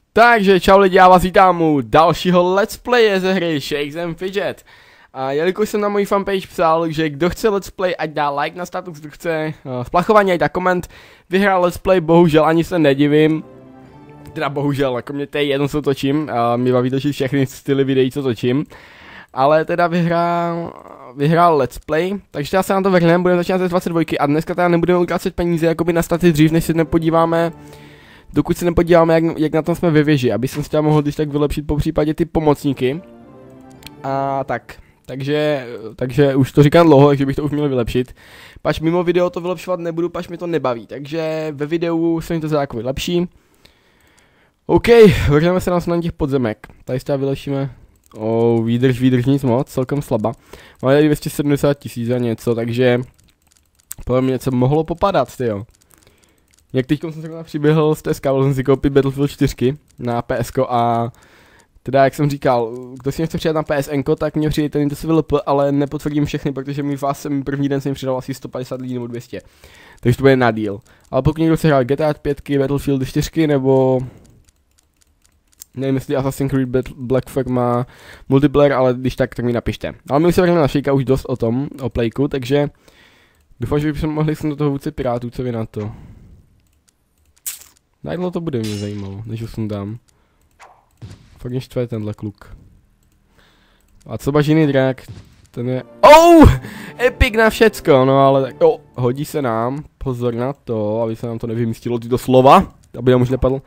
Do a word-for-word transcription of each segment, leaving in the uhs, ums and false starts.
Takže čau lidi, já vás vítám u dalšího let's playe ze hry Shakes and Fidget. A jelikož jsem na můj fanpage psal, že kdo chce let's play, ať dá like na status, kdo chce uh, splachování, ať dá koment, vyhrál let's play, bohužel ani se nedivím. Teda bohužel, jako mě tady jedno co točím, a mě baví točit všechny styly videí, co točím. Ale teda vyhrál, vyhrál let's play, takže já se na to vrhneme, budeme začínat ze dvacet dva a dneska teda nebudeme utrácet peníze jakoby na staty dřív, než se nepodíváme. Dokud se nepodíváme, jak, jak na tom jsme ve věži, aby jsem si tam mohl když tak vylepšit po případě ty pomocníky. A tak, takže, takže už to říkám dlouho, takže bych to už měl vylepšit. Pač mimo video to vylepšovat nebudu, pač mi to nebaví, takže ve videu se mi to zdá jako vylepší. OK, vrhneme se na těch podzemek, tady se vylepšíme. Oh, výdrž, výdrž, nic moc, celkem slabá. Máme tady dvě stě sedmdesát tisíc a něco, takže podle mě něco mohlo popadat, tyjo. Jak teď jsem se přiběhl z T S K, jsem si koupit Battlefield čtyři na P S ko a teda jak jsem říkal, kdo si nechce přidat na P S N ko, tak mě přijde ten V L P, ale nepotvrdím všechny, protože mi vás jsem první den jsem přidal asi sto padesát lidí nebo dvě stě. Takže to bude na díl. Ale pokud někdo chce hrát G T A pět, Battlefield čtyři nebo nevím, jestli Assassin's Creed Black Flag má multiplayer, ale když tak, tak mi napište. Ale my už se vrhneme na Shakea už dost o tom, o playku, takže doufám, že bychom mohli sem do toho vůdce pirátů, co vy na to. Najednou to bude mě zajímalo, než ho sundám. Fakt mě štve tenhle kluk. A co bažiny drak, ten je... Oh! Epic na všecko, no ale tak... Oh, hodí se nám, pozor na to, aby se nám to nevymístilo tyto slova, aby nám už nepadl.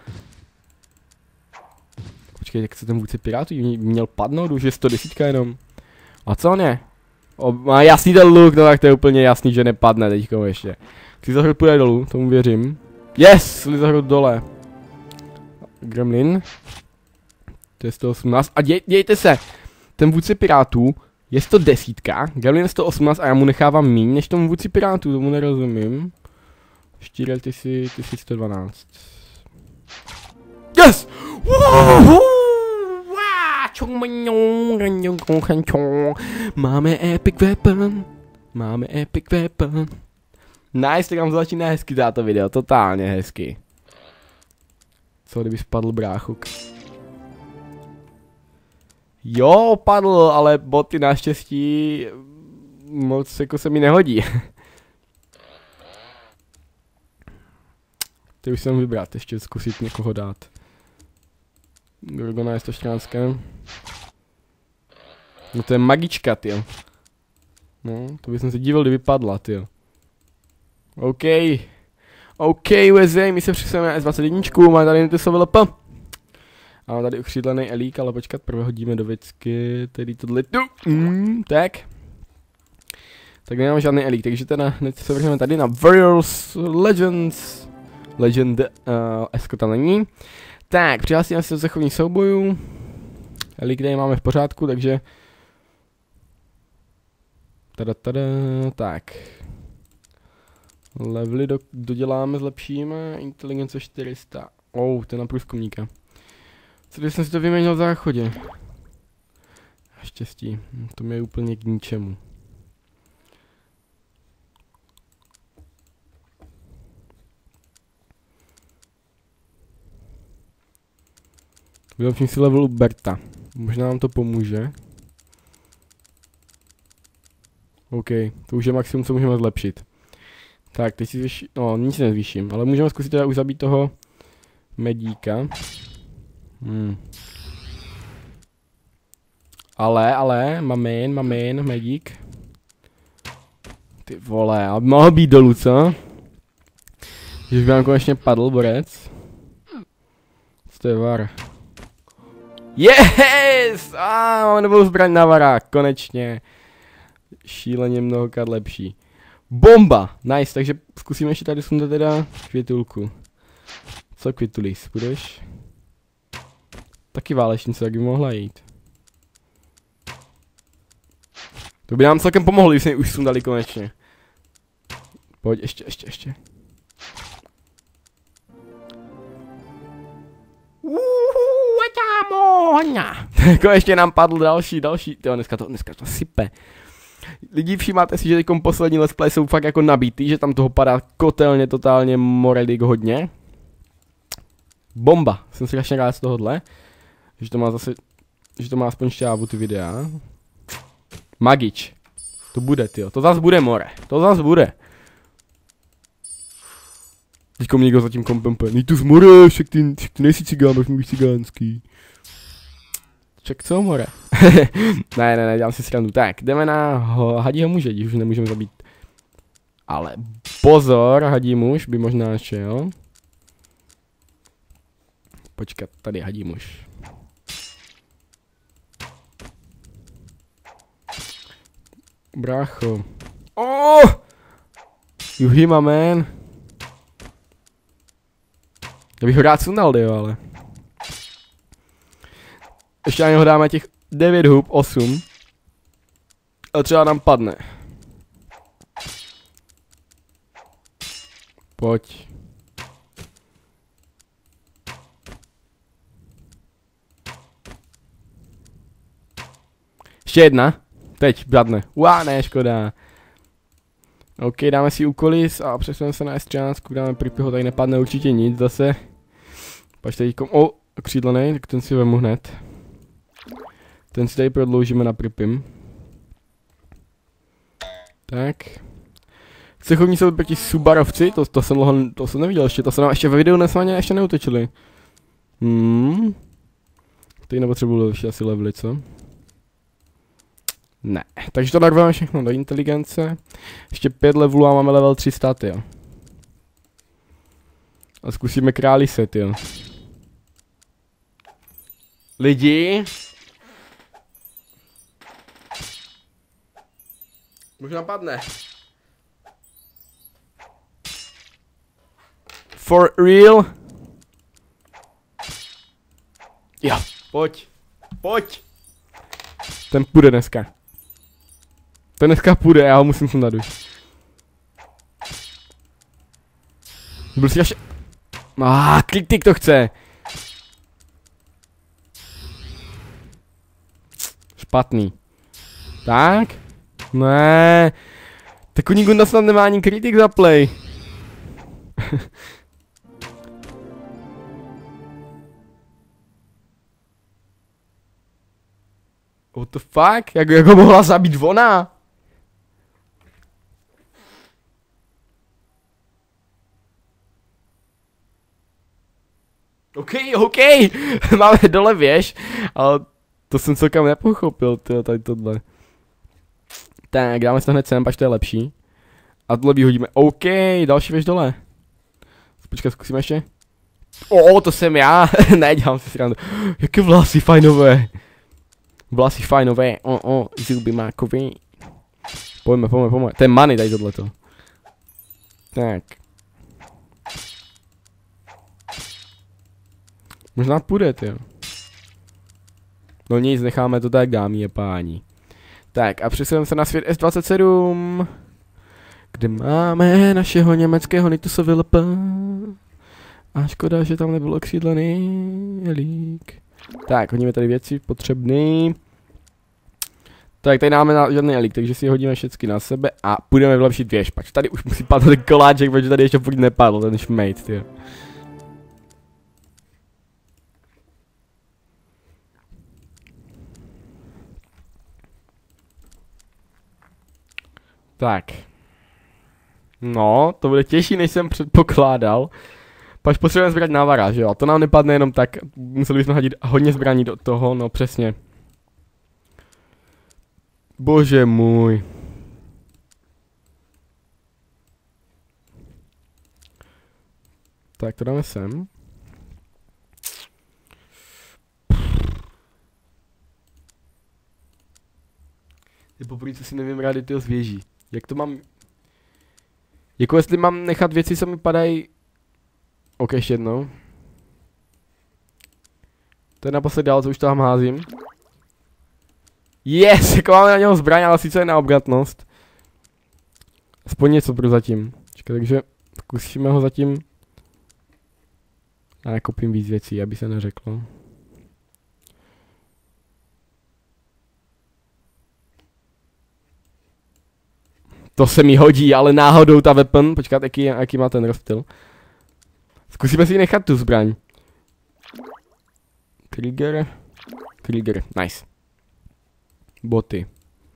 Počkej, jak se ten vůdce pirátů měl padnout, už je sto deset jenom. A co ne? O, má jasný ten look, no tak to je úplně jasný, že nepadne teďko ještě. Slizahrud půjde dolů, tomu věřím. Yes, Slizahrud dole. Gremlin. To je sto osmnáct. A děj, dějte se, ten vůdce pirátů je sto deset, Gremlin je sto osmnáct a já mu nechávám míň než tomu vůdci pirátů, tomu nerozumím. Štýrel, ty si, ty si sto dvanáct. Yes! Máme epic weapon. Máme epic weapon. Nice, tak nám to začíná hezky to video, totálně hezky. Co kdyby spadl bráchuk? Jo, padl, ale boty naštěstí moc jako se mi nehodí. Ty už jsem vybrat, ještě zkusit někoho dát. Gorgona je sto čtrnáct. No to je magička, tyjo. No, to bych se díval, kdyby padla, tyjo. OK. OK, U S A, my se přesuneme na S dvacet jedna, máme tady to S V L P. A máme tady ukřídlený elík, ale počkat, prvé hodíme do věcky, tedy tohle tu. Mm, tak. Tak nemám žádný elík, takže teda hned se vrhneme tady na Warriors Legends. Legend uh, S tam není. Tak, přihlásíme se do zachovních soubojů. Elík tady máme v pořádku, takže... Tada, tada, tak. Levely do, doděláme, zlepšíme. Inteligence čtyři sta. Oh, to je na průzkumníka. Co když jsem si to vyměnil v záchodě? Štěstí, to mi je úplně k ničemu. Vylepším si levelu Berta. Možná nám to pomůže. OK, to už je maximum, co můžeme zlepšit. Tak, teď si zvýším, no nic nezvýším, ale můžeme zkusit teda už zabít toho medíka. Hmm. Ale, ale, mamin, mamin, medík. Ty vole, aby mohl být dolů, co? Že by nám konečně padl borec. Co to je var? Yes! A ah, máme novou zbraň na varák, konečně. Šíleně mnohokrát lepší. Bomba! Nice, takže zkusíme ještě tady sundat teda květulku. Co květulis, budeš? Taky válečnice, jak by mohla jít. To by nám celkem pomohlo, když jsme ji už sundali konečně. Pojď, ještě, ještě, ještě. Konečně nám padl další, další. Tyjo, dneska to, dneska to sype. Lidi, všímáte si, že teďkom poslední let's play jsou fakt jako nabitý, že tam toho padá kotelně, totálně moredik hodně. Bomba. Jsem strašně rád z tohohle. Že to má zase, že to má aspoň šťávu ty videa. Magič. To bude, tyjo. To zas bude, more. To zas bude. Teďko mě někdo za tím kompem půjde. Nej tu zmore, však ty, však ty nejsi cigán, máš mluvíš cigánský. Ček co, more? ne, ne, ne, dělám si srandu. Tak, jdeme na ho, hadího muže, když už nemůžeme zabít. Ale pozor, hadí muž by možná šel. Počkat, tady je hadí muž. Brácho. Oh! You hear my man? Já bych ho rád sundal, jo, ale. Ještě na něho dáme těch devět hub, osm. A třeba nám padne. Pojď. Ještě jedna. Teď, padne. Uá, ne, škoda. OK, dáme si úkoly a přesuneme se na S třináct, dáme Pripyho, tady nepadne určitě nic zase. Pačte teďkom, o, křídlený, tak ten si vemu hned. Ten si tady prodloužíme na Pripym. Tak. Cechovní jsou proti Subarovci, to, to, jsem dlouho, to jsem neviděl ještě, to se nám ještě ve videu nesmírně ještě neutočili. Hmm. Teď nepotřebuji ještě asi levely, co? Ne, takže to narveme všechno do inteligence. Ještě pět levelů a máme level tři sta, jo. A zkusíme králi set, jo. Lidi. Možná padne. For real? Jo, pojď. Pojď. Ten půjde dneska. Ten dneska půjde, já ho musím sundat už. Byl si až... Ah, klik to chce. Špatný. Tak. Ne. Takový Gunda snad nemá ani kritik za play. What the fuck? Jak, jak ho mohla zabít ona? OK, OK, máme dole věž, ale to jsem celkem nepochopil, tyjo, tady tohle. Tak, dáme si to hned sem, pač to je lepší. A tohle vyhodíme, OK, další věž dole. Počkat, zkusíme ještě. O, to jsem já, ne, dělám si srandu. Jaké vlasy fajnové. Vlasy fajnové, o, o, zuby mákový. Pojďme, pojďme, pojďme, to je money tady tohleto. Tak. Možná půjde, jo. No nic, necháme to tak, dámy a páni. Tak a přesuneme se na svět S dvacet sedm. Kde máme našeho německého Nitusovy L P. A škoda, že tam nebylo křídlený lík. Tak, hodíme tady věci potřebný. Tak, tady máme na žádný elík, takže si hodíme všechny na sebe a půjdeme vylepšit věž. Pač tady už musí padnout ten koláček, protože tady ještě furt nepadl, ten šmejt, tyjo. Tak. No, to bude těžší, než jsem předpokládal. Pač potřebujeme zbrát návara, že jo? A to nám nepadne jenom tak, museli bychom hodit hodně zbraní do toho, no přesně. Bože můj. Tak to dáme sem. Je poprvé, co si nevím rádi tyho zvěží. Jak to mám... Jako jestli mám nechat věci, co mi padají... Ok, ještě jednou. To je naposled dál, co už tam házím. Yes, jako máme na něho zbraň, ale sice je na obratnost. Aspoň něco pro zatím. Čekaj, takže zkusíme ho zatím. Já nekopím víc věcí, aby se neřeklo. To se mi hodí, ale náhodou ta weapon. Počkat, jaký, jaký má ten rozptyl. Zkusíme si nechat tu zbraň. Krieger. Krieger, nice. Boty.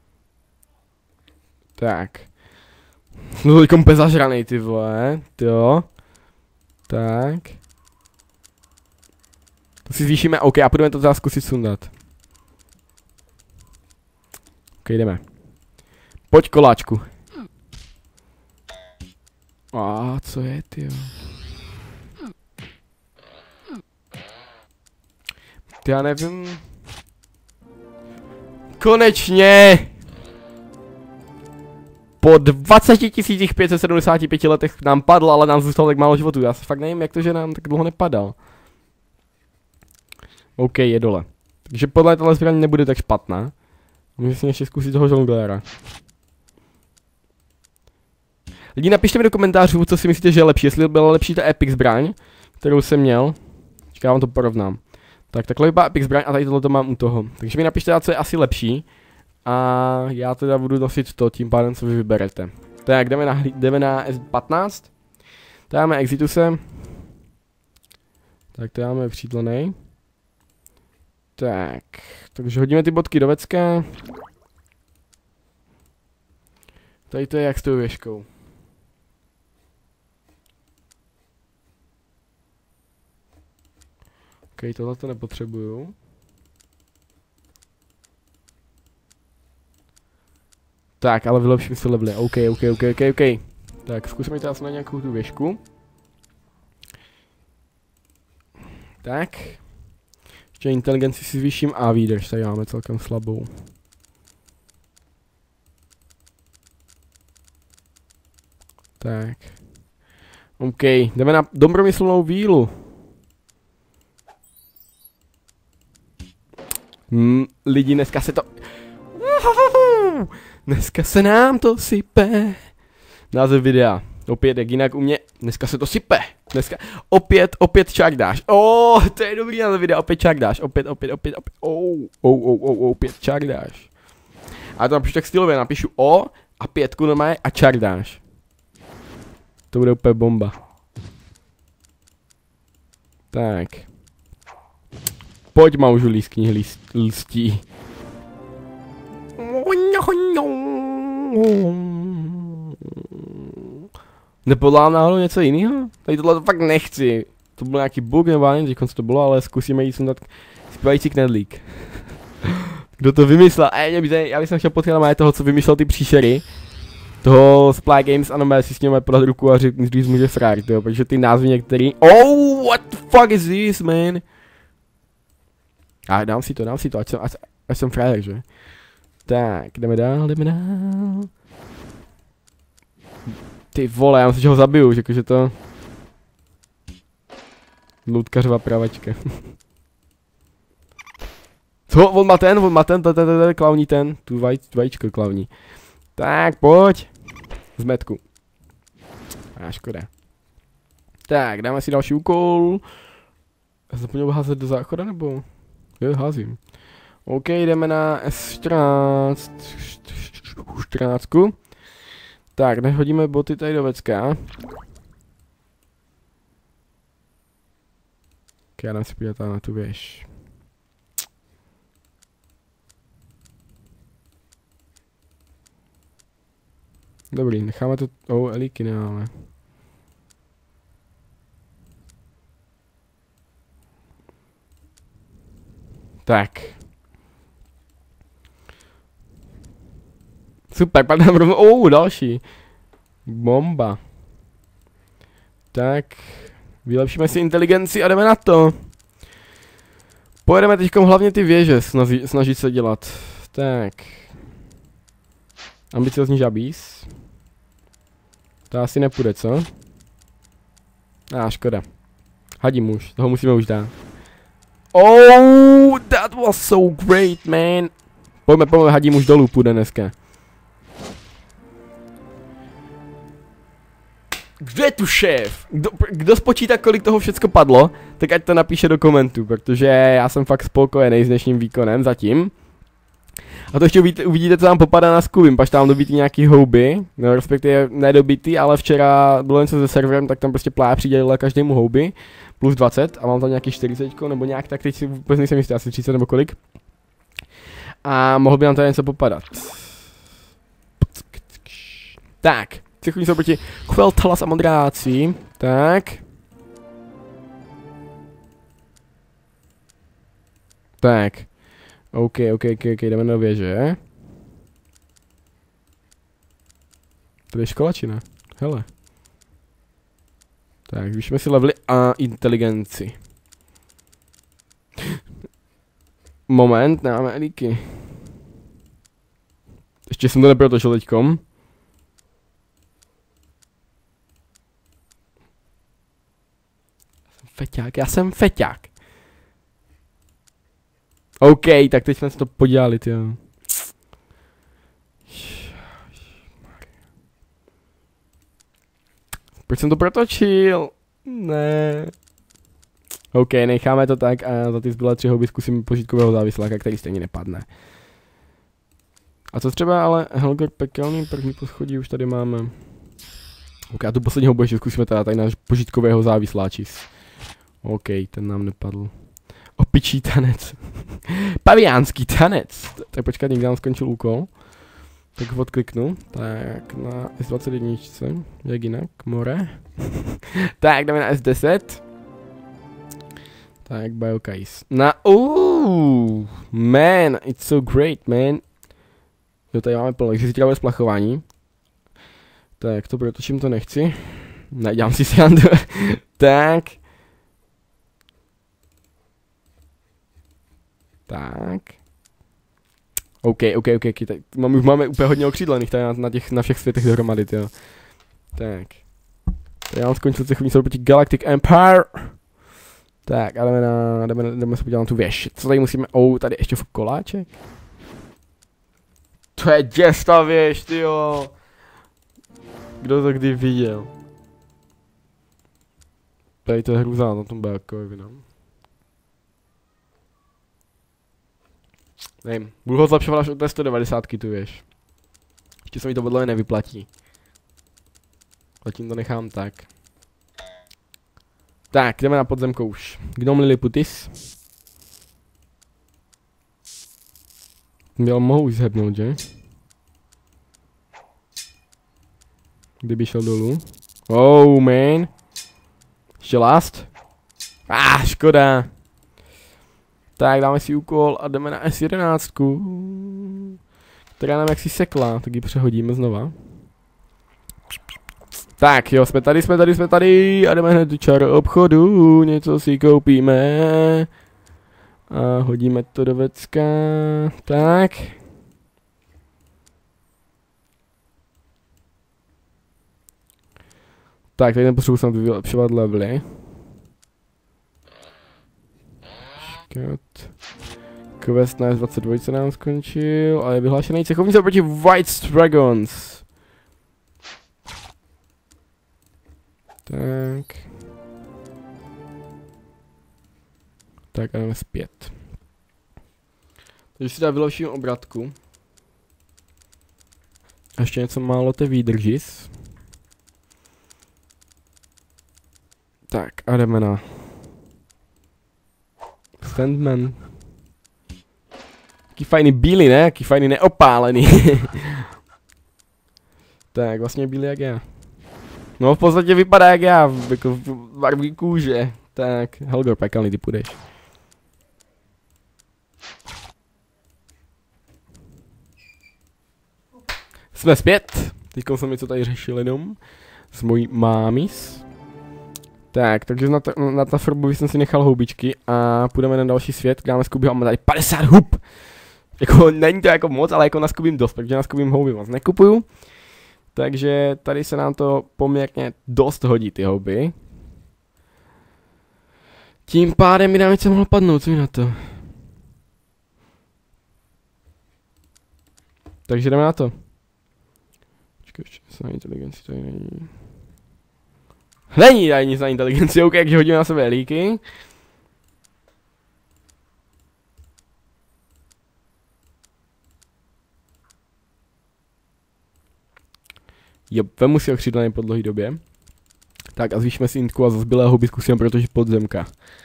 Tak. No teďkom úplně zažranej, ty vole, jo. Tak. To si zvýšíme, ok, a půjdeme to teda zkusit sundat. Ok, jdeme. Pojď koláčku. A co je, tyjo? Ty já nevím. Konečně! Po dvaceti tisících pět set sedmdesáti pěti letech nám padl, ale nám zůstalo tak málo životů. Já se fakt nevím, jak to, že nám tak dlouho nepadal. OK, je dole. Takže podle tohle zbraň nebude tak špatná. Můžeme si ještě zkusit toho žongléra. Lidi, napište mi do komentářů, co si myslíte, že je lepší. Jestli byla lepší ta epic zbraň, kterou jsem měl. Čeká, vám to porovnám. Tak takhle vypadá epic zbraň a tady tohle to mám u toho. Takže mi napište, co je asi lepší. A já teda budu nosit to, tím pádem, co vy vyberete. Tak, jdeme na, jdeme na S patnáct. Tady máme Exituse. Tak, tady máme přítlenej. Tak, takže hodíme ty bodky do vecka. Tady to je jak s tou věžkou. Ok, tohle to nepotřebuju. Tak, ale vylepším si levely. OK, OK, OK, OK, OK. Tak, zkusíme tady na nějakou tu věžku. Tak. Ještě inteligenci si zvýším a výdrž, tady máme celkem slabou. Tak. OK, jdeme na dobromyslnou vílu. Hmm, lidi, dneska se to... Dneska se nám to sype. Název videa. Opět jak jinak u mě. Dneska se to sype. Dneska opět, opět čák dáš. Oh, to je dobrý název videa. Opět čák dáš. Opět, opět, opět, opět. Oh, oh, oh, oh, opět čák dáš. A to napíšu tak stylově. Napíšu O a pětku normálně a čák dáš. To bude úplně bomba. Tak. Pojď, maužu, lískni list, listí. Nepodlám náhodou něco jiného? Tady tohle to fakt nechci. To byl nějaký bug nebo nevím, když to bylo, ale zkusíme jít sundat zpívající knedlík. Kdo to vymyslel? Ej, mě já bych chtěl potřebovat toho, co vymyslel ty příšery. Toho Sply Games, ano, já si s ním podat ruku a říct, že může srát, jo, protože ty názvy některý... Oh, what the fuck is this, man? A dám si to, dám si to, ať jsem, ať, ať jsem frajer, že? Tak, jdeme dál, jdeme dál. Ty vole, já myslím, že ho zabiju, že jakože to... Loutkařová pravačka. Co, on má ten, on má ten, ten, ten, ten, klauní ten, tu vaj, vajíčko klauní. Tak, pojď. Zmetku. A škoda. Tak, dáme si další úkol. Já jsem zapomněl házet do záchoda, nebo? Jo, házím. OK, jdeme na S čtrnáct. čtrnáct. Tak, nehodíme boty tady do vecka. Ok, já dám si podívat na tu věž. Dobrý, necháme to... Oh, elíky nemáme. Tak. Super, padám rovnou... Oh, další. Bomba. Tak. Vylepšíme si inteligenci a jdeme na to. Pojedeme teďkom hlavně ty věže snaží, snažit se dělat. Tak. Ambiciozní žabís. To asi nepůjde, co? A ah, škoda. Hadím už, toho musíme už dát. Oh, that was so great, man. Pojďme, pojďme, hadím už dolů, půjde dneska. Kdo je tu šéf? Kdo, kdo spočítá, kolik toho všecko padlo, tak ať to napíše do komentu, protože já jsem fakt spokojený s dnešním výkonem zatím. A to ještě uvidíte, uvidíte, co nám popadá na Skubim, pač tam dobitý nějaký houby, no respektive nedobitý, ale včera bylo něco se serverem, tak tam prostě Plája přidělila každému houby, plus dvacet a mám tam nějaký čtyřicet nebo nějak, tak teď si vůbec nejsem jistý, asi třicet nebo kolik. A mohl by nám tady něco popadat. Tak, přechodní jsou proti Quel'Thalas a Modráci, tak. Tak. OK, OK, OK, OK, jdeme na věže. Tady je škola, či ne? Hele. Tak, zvýšíme si levely a inteligenci. Moment, nemáme elíky. Ještě jsem to neprotočil teďkom. Feťák, já jsem feťák. OK, tak teď jsme se to podělali, jo. Proč jsem to protočil? Ne. OK, necháme to tak a za ty zbylé tři houby zkusím požitkového závisláka, který stejně nepadne. A co třeba ale Helgor pekelný první poschodí už tady máme. OK, a tu poslední houbu ještě zkusíme teda tady náš požitkového závisláčis. OK, ten nám nepadl. Opičí tanec. Paviánský tanec. Tak počkat, někdy nám skončil úkol. Tak ho odkliknu. Tak na S dvacet jedna. Jak jinak? More. Tak jdeme na S deset. Tak Biokais. Na uuuu. Man, it's so great, man. Jo, tady máme plno, takže zítra bude splachování. Tak to protočím, to nechci. Nedělám si srandu. Tak. Tak. OK, OK, OK, OK, tak máme, už máme úplně hodně okřídlených tady na, na těch, na všech světech dohromady, jo. Tak. Tady mám skončil cechovní soud proti Galactic Empire. Tak, a jdeme na, jdeme, jdeme se podívat na tu věž. Co tady musíme, oh, tady ještě koláček. To je děsta věž, tyjo. Kdo to kdy viděl? Tady to je hrůza na tom Bákovi, no. Nevím, budu ho zlepšovat až od té sto devadesát tu věž. Ještě se mi to podle mě nevyplatí. Zatím to nechám tak. Tak, jdeme na podzemko už. Gnom Liliputis. Měl mohou zhebnout, že? Kdyby šel dolů. Oh, man. Ještě last. Ah, škoda. Tak, dáme si úkol a jdeme na S jedenáct. Která nám jaksi sekla, tak ji přehodíme znova. Tak jo, jsme tady, jsme tady, jsme tady a jdeme hned do čar obchodu, něco si koupíme. A hodíme to do vecka, tak. Tak, tady nepotřebuji snad vylepšovat levely. Quest na S dvacet dva se nám skončil a je vyhlášený cechovnice proti White Dragons. Tak. Tak a jdeme zpět. Takže si dá vylepším obratku. A ještě něco málo té výdržis. Tak a jdeme na Sandman. Jaký fajný bílý, ne? Jaký fajný neopálený. Tak, vlastně bílý jak já. No v podstatě vypadá jak já, jako v barvy kůže. Tak, Helgor pekelný, ty půjdeš. Jsme zpět. Teďko jsem něco tady řešil jenom. S mojí mámis. Tak, takže na, ta, na ta forbu jsem si nechal houbičky a půjdeme na další svět, dáme s Kubím, máme tady padesát hub. Jako, není to jako moc, ale jako na Kubím dost, protože na Kubím houby moc nekupuju. Takže tady se nám to poměrně dost hodí, ty houby. Tím pádem mi dám něco mohlo padnout, co mi na to? Takže jdeme na to. Počkej, ještě na inteligenci tady není. Není tady nic na inteligenci, ok, takže hodíme na sebe líky. Jo, vemu si ho křídlený po dlouhý době. Tak a zvýšíme si intku a za zbylého houby zkusíme, protože podzemka.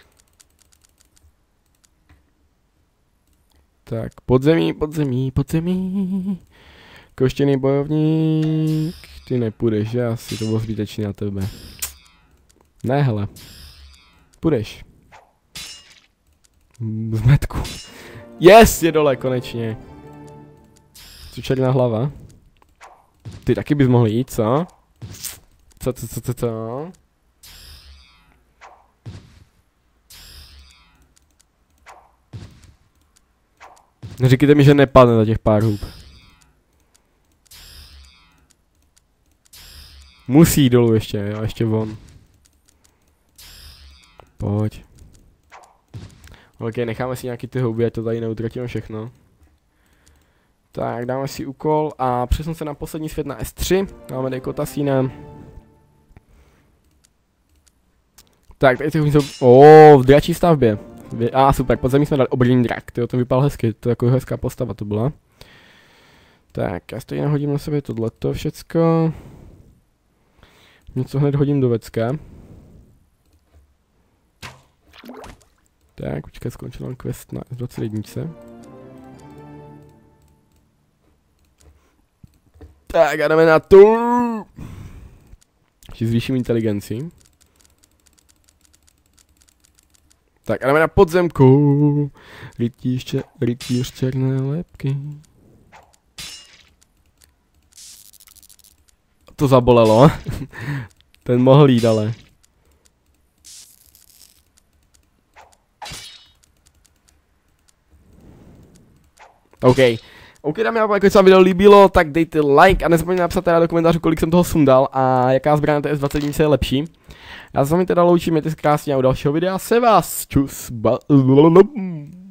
Tak, podzemí, podzemí, podzemí. Koštěný bojovník. Ty nepůjdeš, že? Asi to bylo zbytečný na tebe. Ne, hele. Půjdeš. Zmetku. Yes, je dole, konečně. Co černá hlava? Ty taky bys mohl jít, co? Co, co, co, co, co? Neříkejte mi, že nepadne za těch pár hub. Musí jít dolů ještě, jo, ještě von. Pojď. Ok, necháme si nějaký ty houby, ať to tady neutratíme všechno. Tak, dáme si úkol a přesun se na poslední svět na S tři. Máme tady kotasína. Tak, tady jsou... Oh, v dračí stavbě. A ah, super, podzemí jsme dali obrný drak. Tyjo, to vypadalo hezky, to je jako hezká postava to byla. Tak, já si tady nahodím na sebe tohleto všecko. Něco hned hodím do vecka. Tak, počkej, skončil nám quest na dvacet jedna. Tak a jdeme na to. Ještě zvýším inteligenci. Tak a jdeme na podzemku. Rytíř, čer, rytíř černé lepky. To zabolelo. Ten mohl jít, ale. OK. OK, dámy a pánové, pokud se vám video líbilo, tak dejte like a nezapomeňte napsat teda do komentářů, kolik jsem toho sundal a jaká zbraň na té S dvacet jedna je lepší. Já se s vámi teda loučím, mějte se krásně a u dalšího videa se vás čus.